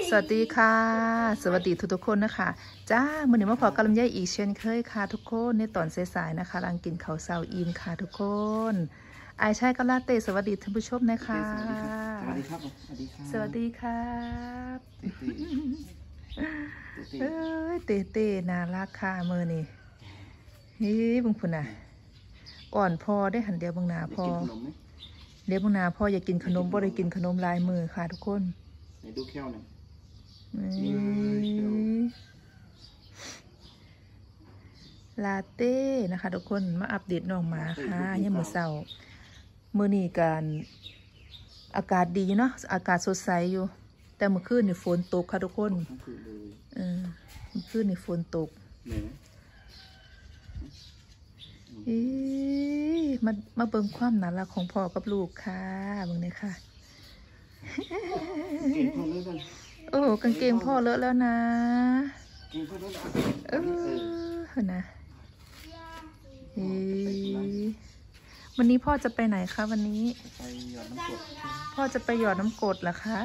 สวัสดีค่ะสวัสดีทุกคนนะคะจ้ามื่อนี้มาพอกับลำไยอีกเช่นเคยค่ะทุกคนในตอนสายๆนะคะกำลังกินข้าวเช้าอิ่มค่ะทุกคนไอใช่กับลาเต้สวัสดีท่านผู้ชมนะคะสวัสดีครับสวัสดีครับสวัสดีครับเอ้ยเต้น่ารักค่ะมือนี่เฮ้ยบุ้งพุ่นน่ะอ่อนพอได้หันเดียวบางนาพอเดี๋ยวบางนาพออยากกินขนมบ่ได้กินขนมลายมือค่ะทุกคนไหนดูแก้วหน่อยลาเต้นะคะทุกคนมาอัปเดตน้องหมาค่ะยังมื้อเช้ามื้อนี้กันอากาศดีเนาะอากาศสดใสอยู่แต่เมื่อคืนนี่ฝนตกค่ะทุกคนเมื่อคืนนี่ฝนตกมาเบิ่งความน่ารักของพ่อกับลูกค่ะเบิ่งเลยค่ะโอ้กางเกงพ่อเลอะแล้วนะนะวันนี้พ่อจะไปไหนคะวันนี้ไปหยอดน้ำกรดพ่อจะไปหยอดน้ำกรดเหรอคะ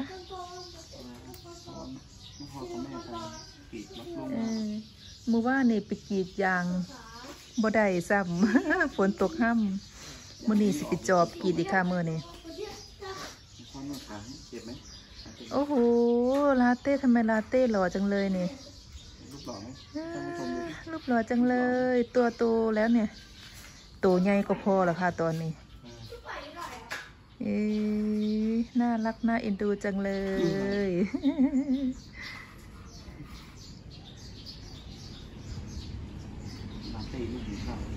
พ่อกับแม่ไปกรีดมะม่วงมือว่าเนี่ยไปกรีดยางบ่ได้ซ้ำฝนตกห้ำมื้อนี้สิไปจอบกรีดอีกค่ะมื้อนี้พ่อแม่ขาเจ็บไหมโอ้โหลาเต้ทำไมลาเต้หล่อจังเลยเนี่ยรูปหล่อไหมรูปหล่อจังเลยตัวโตแล้วเนี่ยโตใหญ่ก็พอแล้วค่ะตอนนี้น่ารักน่าเอ็นดูจังเลยลาเต้ลูกหมูข้าว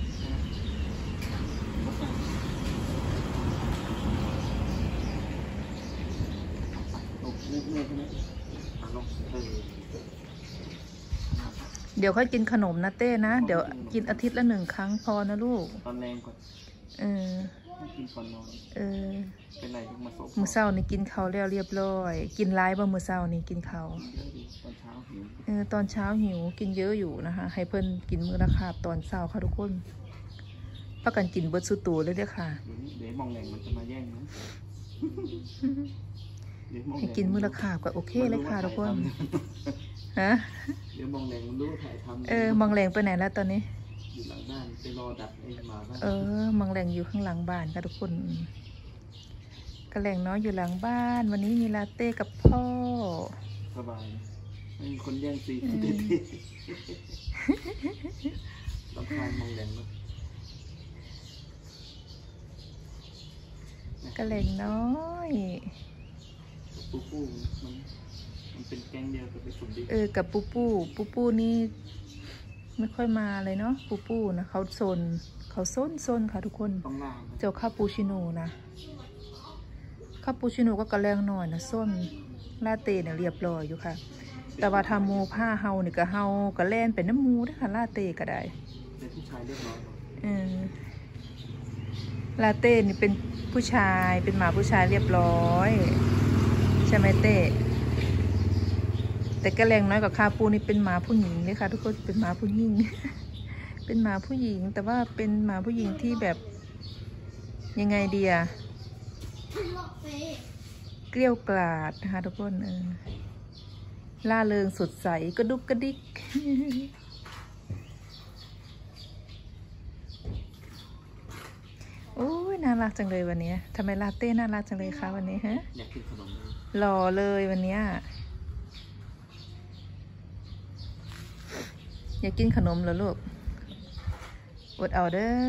เดี๋ยวค่อยกินขนมนะเต้นะเดี๋ยวกินอาทิตย์ละ1 ครั้งพอนะลูกตอนแรงก่อนกินก่อนนอนเป็นไรมาส่งมื้อเช้านี่กินข้าวแล้วเรียบร้อยกินหลายบ่มื้อเช้านี่กินข้าวตอนเช้าหิวกินเยอะอยู่นะคะให้เพิ่นกินมื้อละคาบตอนเช้าค่ะทุกคนประกันกินเบิดสุดตัวเลยเด้อค่ะเดี๋ยวมองแรงมันจะมาแย่งนะให้กินมื้อละคาบก็โอเคเลยค่ะทุกคนฮะเดี๋ยวมองแรงมันรู้ถ่ายทำมองแรงไปไหนแล้วตอนนี้อยู่หลังบ้านไปรอดักไอ้หมาบ้านมองแรงอยู่ข้างหลังบ้านค่ะทุกคนกระแรงน้อยอยู่หลังบ้านวันนี้มีลาเต้กับพ่อสบายไม่มีคนแย่งซีลำคาญมองแรงมากกระแรงน้อยปูมันเป็นแก๊งเดียวกับไปสุดดิกับปูนี่ไม่ค่อยมาเลยเนาะปูนะเขาซนค่ะทุกคนเจ้าคาปูชิโน่นะคาปูชิโน่ก็กระแรงหน่อยนะส้นลาเต้เนี่ยเรียบร้อยอยู่ค่ะแต่ว่าทำมูผ้าเฮาเนี่ยก็เฮากระแลนเป็นน้ำมูด้วยค่ะลาเต้ก็ได้เป็นผู้ชายเรียบร้อยลาเต้นี่เป็นผู้ชายเป็นหมาผู้ชายเรียบร้อยใช่ไหมเต้แต่กระแรงน้อยกว่าคาปูนี่เป็นหมาผู้หญิงเลยค่ะทุกคนเป็นหมาผู้หญิง เป็นหมาผู้หญิงแต่ว่าเป็นหมาผู้หญิงที่แบบยังไงดีอะเกลี้ยวกล่อมนะคะทุกคนล่าเริงสดใสกระดุกกระดิกโอ้ยน่ารักจังเลยวันนี้ทำไมลาเต้น่ารักจังเลยคะวันนี้ฮะอยากกินขนมหล่อเลยวันนี้อยากกินขนมเหรอลูกอดเอาเด้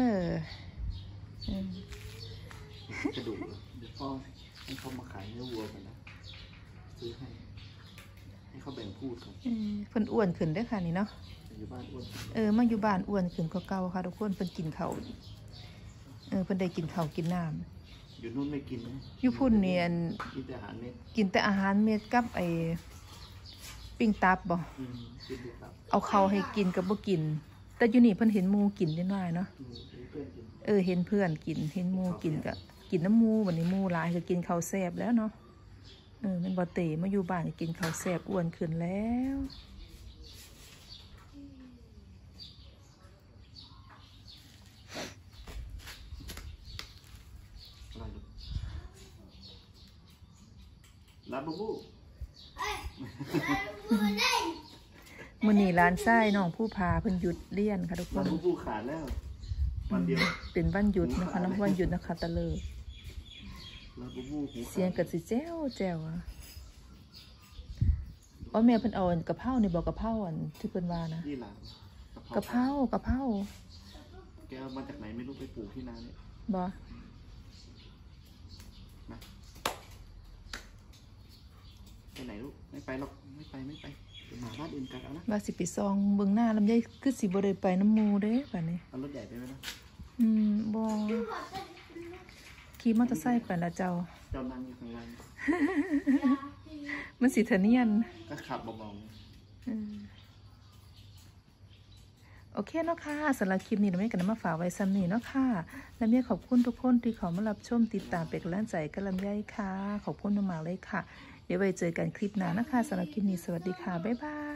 อกระดูกเดี๋ยวพ่อให้เขามาขายเนื้อวัวกันนะซื้อให้เขาแบ่งพูดกันเพิ่นอ้วนขึ้นได้ค่ะนี่เนาะอยู่บ้านอ้วนมาอยู่บ้านอ้วนขึ้นก็เก่าค่ะทุกคนเพิ่นกินข้าวเพิ่นได้กินข้าวกินน้ำอยู่นู่นไม่กินนะอยู่พุ่นเนียนกินแต่อาหารเม็ดกับไอปิ้งตับบ่เอาเขาให้กินกับบ่กินแต่อยู่นี่เพิ่นเห็นหมูกินนิดหน่อยเนาะเห็นเพื่อนกินเห็นหมูกินก็กินน้ำหมูวันนี้หมูหลายก็กินข้าวแซ่บแล้วเนาะมันบ่เตะมาอยู่บ้านก็กินข้าวแซ่บอ้วนขึ้นแล้วลาบูบูมื้อนี้ร้านไส้น้องผู้พาเพิ่นหยุดเรียนค่ะทุกควันนผู้ขาดแล้ววันเดียวเป็นวันหยุดนะคะน้องวันหยุดนะคะตะเลิกเราผู้หูขาดเสียงก็สิแจ้วแจ้วอ่ะว่าแม่เพิ่นเอาอันกะเพรานี่บอกกะเพราอันที่เพิ่นว่านะที่หลังกะเพรากะเพราแกเอามาจากไหนไม่รู้ไปปลูกที่นาเนี่ยบ่มาไปไหนลูกไม่ไปหรอกไม่ไปไปไปหาบ้านอื่นกันเอานะว่าสิไปซองเบิ่งหน้าลำไยคือสิบ่ได้ไปน้ำหมู่เด้บัดนี้เอารถใหญ่ไปไหมนะบ่ขี่มอเตอร์ไซค์ไปละเจ้าเจ้านั่งอยู่ข้างล่างมันสิทะเนียนก็ขับเบาโอเคเนาะค่ะสำหรับคลิปนี้เราไม่กันมาฝากไว้ซ้ำนี้เนาะค่ะและเมียขอบคุณทุกคนที่เขามารับชมติดตามเป็นกำลังใจกับลำไยค่ะขอบคุณมากๆเลยค่ะเดี๋ยวไว้เจอกันคลิปหน้านะคะสำหรับคลิปนี้สวัสดีค่ะบ๊ายบาย